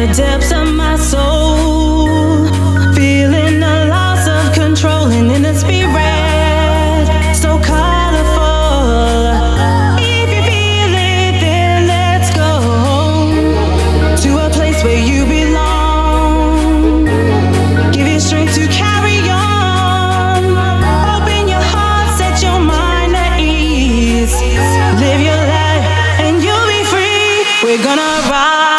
the depths of my soul, feeling the loss of control and in the spirit, so colorful. If you feel it, then let's go to a place where you belong. Give you strength to carry on. Open your heart, set your mind at ease. Live your life and you'll be free. We're gonna ride.